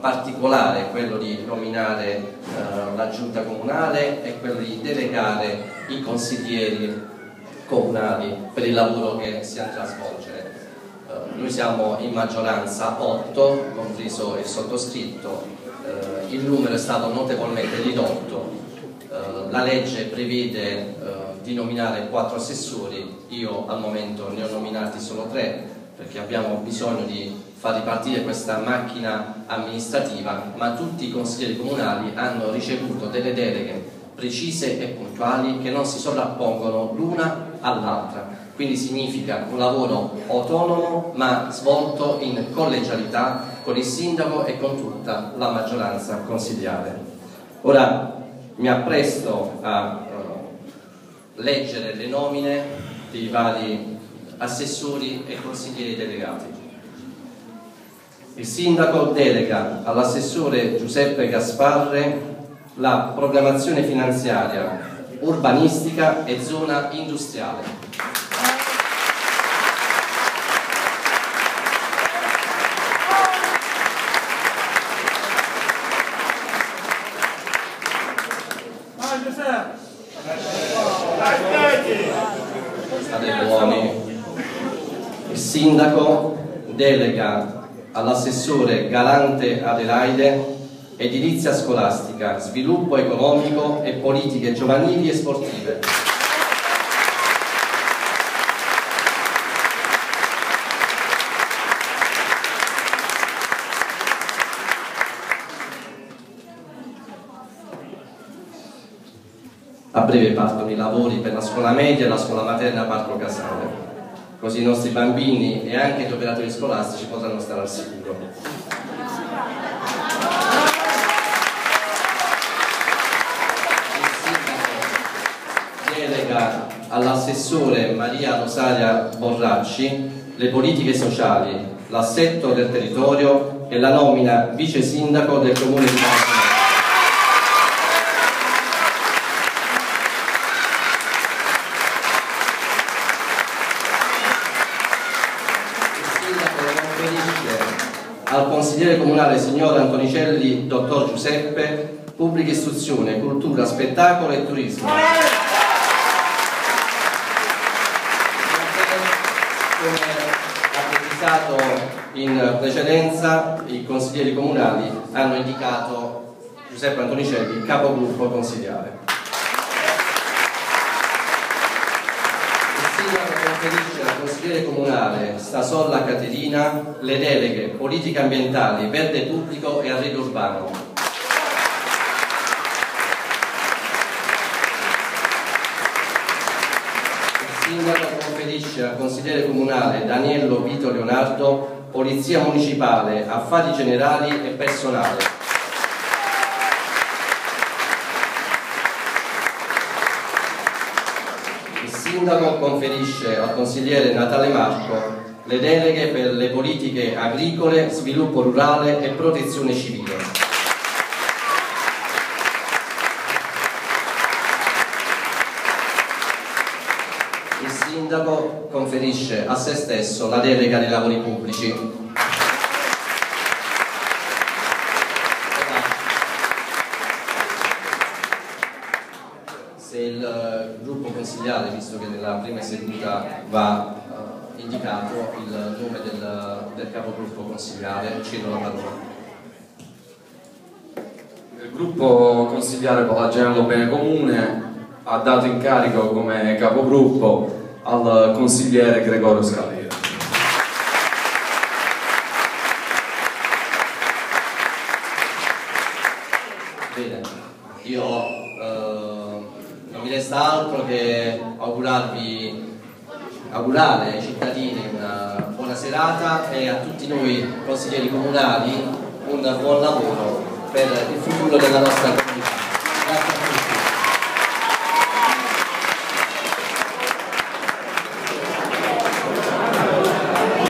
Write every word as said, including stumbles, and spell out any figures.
particolare, quello di nominare eh, la giunta comunale e quello di delegare i consiglieri comunali per il lavoro che si andrà a svolgere. Eh, noi siamo in maggioranza otto, compreso il sottoscritto, eh, il numero è stato notevolmente ridotto, eh, la legge prevede eh, di nominare quattro assessori, io al momento ne ho nominati solo tre perché abbiamo bisogno di far ripartire questa macchina amministrativa, ma tutti i consiglieri comunali hanno ricevuto delle deleghe precise e puntuali che non si sovrappongono l'una all'altra, quindi significa un lavoro autonomo ma svolto in collegialità con il sindaco e con tutta la maggioranza consigliare. Ora mi appresto a uh, leggere le nomine dei vari assessori e consiglieri delegati. Il sindaco delega all'assessore Giuseppe Gasparre la programmazione finanziaria, urbanistica e zona industriale. State buoni. Il sindaco delega all'assessore Galante Adelaide edilizia scolastica, sviluppo economico e politiche giovanili e sportive. A breve partono i lavori per la scuola media e la scuola materna Parco Casale. Così i nostri bambini e anche gli operatori scolastici potranno stare al sicuro. Il sindaco delega all'assessore Maria Rosaria Borracci le politiche sociali, l'assetto del territorio e la nomina vice sindaco del comune di Marasena. Al consigliere comunale signor Antonicelli, dottor Giuseppe, pubblica istruzione, cultura, spettacolo e turismo. Come ha precisato in precedenza, i consiglieri comunali hanno indicato Giuseppe Antonicelli capogruppo consigliare. Conferisce al consigliere comunale Stasolla Caterina le deleghe politiche ambientali, verde pubblico e arredo urbano. Il sindaco conferisce al consigliere comunale Daniello Vito Leonardo polizia municipale, affari generali e personale. Il sindaco conferisce al consigliere Natale Marco le deleghe per le politiche agricole, sviluppo rurale e protezione civile. Il sindaco conferisce a se stesso la delega dei lavori pubblici. Se il gruppo consigliare, visto che nella prima seduta va uh, indicato il nome del, del capogruppo consigliare, cedo la parola. Il gruppo consigliare per la Generale Bene Comune ha dato incarico come capogruppo al consigliere Gregorio Scalera. Bene, io non mi resta altro che augurarvi, augurare ai cittadini una buona serata e a tutti noi consiglieri comunali un buon lavoro per il futuro della nostra comunità.